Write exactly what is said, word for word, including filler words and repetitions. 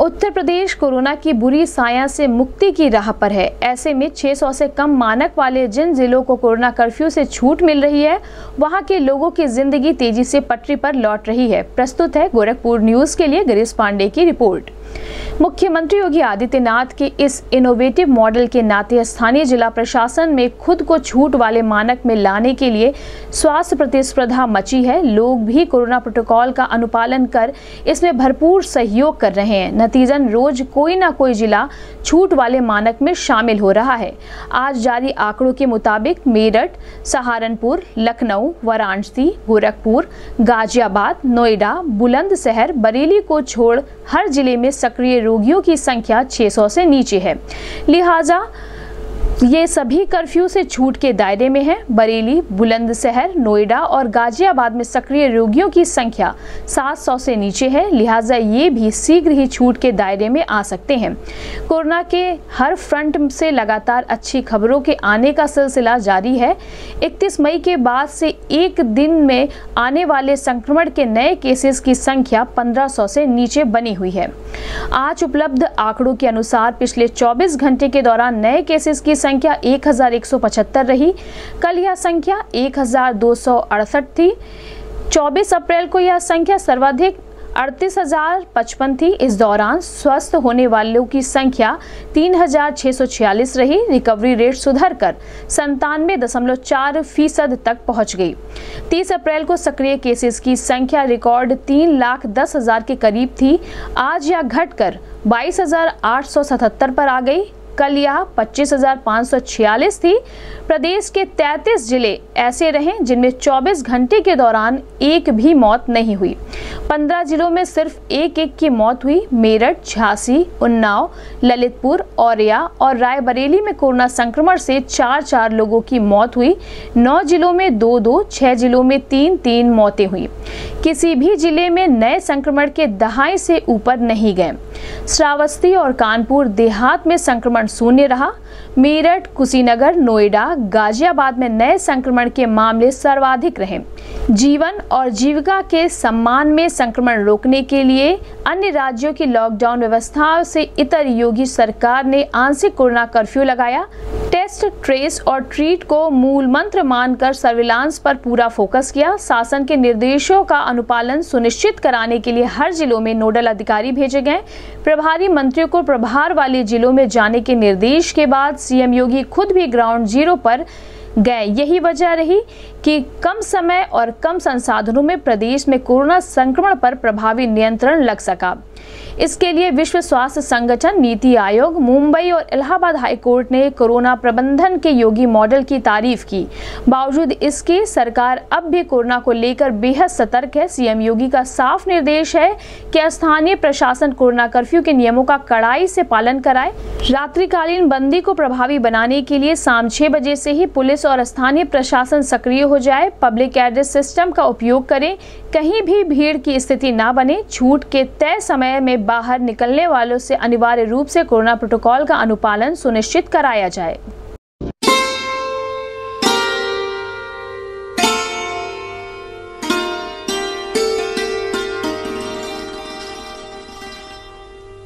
Uttar Pradesh corona की बुरी साया से मुक्ति की राह पर है। ऐसे में छह सौ से कम मानक वाले जिन जिलों को कोरोना कर्फ्यू से छूट मिल रही है, वहां के लोगों की जिंदगी तेजी से पटरी पर लौट रही है। प्रस्तुत है गोरखपुर न्यूज के लिए गिरीश पांडे की रिपोर्ट। मुख्यमंत्री योगी आदित्यनाथ के इस इनोवेटिव मॉडल के नाते स्थानीय जिला प्रशासन में खुद को छूट वाले मानक में लाने के लिए स्वास्थ्य प्रतिस्पर्धा मची है। लोग भी कोरोना प्रोटोकॉल का अनुपालन कर इसमें भरपूर सहयोग कर रहे हैं। नतीजन रोज कोई ना कोई जिला छूट वाले मानक में शामिल हो रहा है। आज जारी आंकड़ों के मुताबिक मेरठ, सहारनपुर, लखनऊ, वाराणसी, गोरखपुर, गाजियाबाद, नोएडा, बुलंदशहर, बरेली को छोड़ हर जिले में सक्रिय रोगियों की संख्या छह सौ से नीचे है। लिहाजा ये सभी कर्फ्यू से छूट के दायरे में है। बरेली, बुलंदशहर, नोएडा और गाजियाबाद में सक्रिय रोगियों की संख्या सात सौ से नीचे है। लिहाजा ये भी शीघ्र ही छूट के दायरे में आ सकते हैं। कोरोना के हर फ्रंट से लगातार अच्छी खबरों के आने का सिलसिला जारी है। इकतीस मई के बाद से एक दिन में आने वाले संक्रमण के नए केसेस की संख्या पंद्रह सौ से नीचे बनी हुई है। आज उपलब्ध आंकड़ों के अनुसार पिछले चौबीस घंटे के दौरान नए केसेस की संख्या एक हजार एक सौ पचहत्तर रही। कल यह संख्या एक हजार दो सौ अड़सठ थी। चौबीस अप्रैल को यह संख्या सर्वाधिक अड़तीस हजार पचपन थी। इस दौरान स्वस्थ होने वालों की संख्या तीन हजार छह सौ छियालीस रही। रिकवरी रेट सुधर कर संतानवे दशमलव चार फीसद तक पहुंच गई। तीस अप्रैल को सक्रिय केसेस की संख्या रिकॉर्ड तीन लाख दस हजार के करीब थी। आज यह घटकर बाईस हजार आठ सौ सतहत्तर पर आ गई। कल यह पच्चीस हजार पाँच सौ छियालीस थी। प्रदेश के तैंतीस जिले ऐसे रहे जिनमें चौबीस घंटे के दौरान एक भी मौत नहीं हुई। पंद्रह जिलों में सिर्फ एक एक की मौत हुई। मेरठ, झांसी, उन्नाव, ललितपुर, औरैया और रायबरेली में कोरोना संक्रमण से चार चार लोगों की मौत हुई। नौ जिलों में दो दो, छह जिलों में तीन तीन मौतें हुई। किसी भी जिले में नए संक्रमण के दहाई से ऊपर नहीं गए। श्रावस्ती और कानपुर देहात में संक्रमण शून्य रहा। मेरठ, कुशीनगर, नोएडा, गाजियाबाद में नए संक्रमण के मामले सर्वाधिक रहे। जीवन और जीविका के सम्मान में संक्रमण रोकने के लिए अन्य राज्यों की लॉकडाउन व्यवस्थाओं से इतर योगी सरकार ने आंशिक कोरोना कर्फ्यू लगाया। टेस्ट, ट्रेस और ट्रीट को मूल मंत्र मानकर सर्विलांस पर पूरा फोकस किया। शासन के निर्देशों का अनुपालन सुनिश्चित कराने के लिए हर जिलों में नोडल अधिकारी भेजे गए। प्रभारी मंत्रियों को प्रभार वाले जिलों में जाने के निर्देश के बाद सीएम योगी खुद भी ग्राउंड जीरो पर गए। यही वजह रही कि कम समय और कम संसाधनों में प्रदेश में कोरोना संक्रमण पर प्रभावी नियंत्रण लग सका। इसके लिए विश्व स्वास्थ्य संगठन, नीति आयोग, मुंबई और इलाहाबाद हाईकोर्ट ने कोरोना प्रबंधन के योगी मॉडल की तारीफ की। बावजूद इसके सरकार अब भी कोरोना को लेकर बेहद सतर्क है। सीएम योगी का साफ निर्देश है कि स्थानीय प्रशासन कोरोना कर्फ्यू के नियमों का कड़ाई से पालन कराए। रात्रिकालीन बंदी को प्रभावी बनाने के लिए शाम छह बजे से ही पुलिस और स्थानीय प्रशासन सक्रिय हो जाए। पब्लिक एड्रेस सिस्टम का उपयोग करें। कहीं भी भीड़ की स्थिति ना बने। छूट के तय समय में बाहर निकलने वालों से अनिवार्य रूप से कोरोना प्रोटोकॉल का अनुपालन सुनिश्चित कराया जाए।